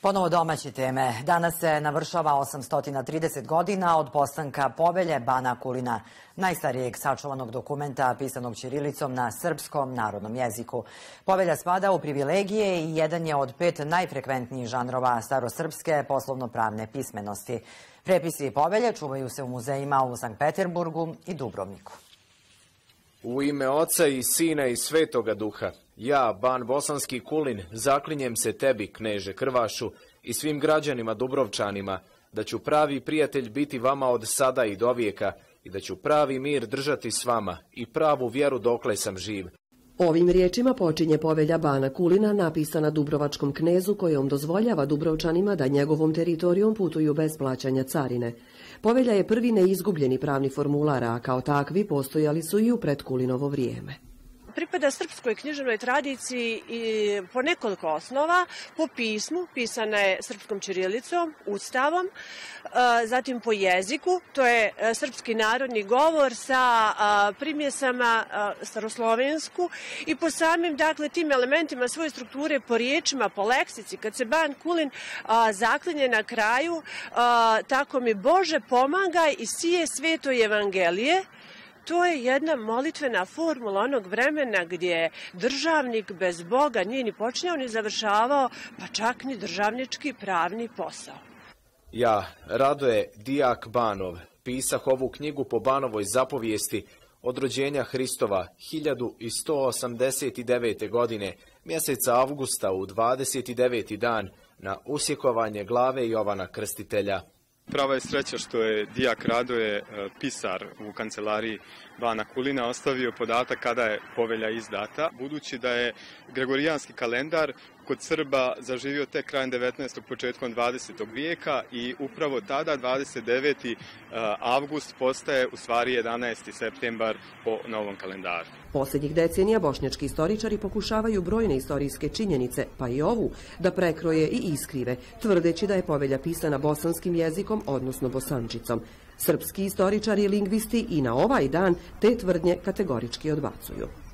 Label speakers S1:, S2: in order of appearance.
S1: Ponovo domaće teme. Danas se navršava 830 godina od postanka Povelje Bana Kulina, najstarijeg sačuvanog dokumenta pisanog ćirilicom na srpskom narodnom jeziku. Povelja spada u privilegije i jedan je od 5 najfrekventnijih žanrova starosrpske poslovno-pravne pismenosti. Prepisi Povelje čuvaju se u muzejima u Sankt Peterburgu i Dubrovniku.
S2: U ime Oca i Sina i Svetoga Duha, ja, Ban Bosanski Kulin, zaklinjem se tebi, kneže Krvašu, i svim građanima Dubrovčanima, da ću pravi prijatelj biti vama od sada i do vijeka i da ću pravi mir držati s vama i pravu vjeru dokle sam živ.
S3: Ovim riječima počinje Povelja Bana Kulina, napisana dubrovačkom knezu kojom dozvoljava Dubrovčanima da njegovom teritorijom putuju bez plaćanja carine. Povelja je prvi neizgubljeni pravni formular, a kao takvi postojali su i u predkulinovo vrijeme.
S4: Pripada srpskoj književnoj tradiciji i po nekoliko osnova. Po pismu, pisana je srpskom ćirilicom, ustavom, zatim po jeziku, to je srpski narodni govor sa primjesama staroslovensku, i po samim, dakle, tim elementima svoje strukture, po riječima, po leksici. Kad se Ban Kulin zaklinje na kraju, tako mi Bože pomagaj i sije sveto evangelije, to je jedna molitvena formula onog vremena gdje državnik bez Boga nije ni počinjao ni završavao, pa čak ni državnički pravni posao.
S2: Ja, Radoje Dijak Banov, pisah ovu knjigu po Banovoj zapovijesti od rođenja Hristova 1189. godine, mjeseca avgusta u 29. dan, na usjekovanje glave Jovana Krstitelja.
S5: Prava je sreća što je Dijak Radoje, pisar u kancelariji Bana Kulina, ostavio podatak kada je Povelja izdata, budući da je gregorijanski kalendar kod Srba zaživio tek krajem 19. početkom 20. vijeka i upravo tada 29. avgust postaje u stvari 11. septembar po novom kalendaru.
S3: Posljednjih decenija bošnjački istoričari pokušavaju brojne istorijske činjenice, pa i ovu, da prekroje i iskrive, tvrdeći da je Povelja pisana bosanskim jezikom, odnosno bosančicom. Srpski istoričari i lingvisti i na ovaj dan te tvrdnje kategorički odbacuju.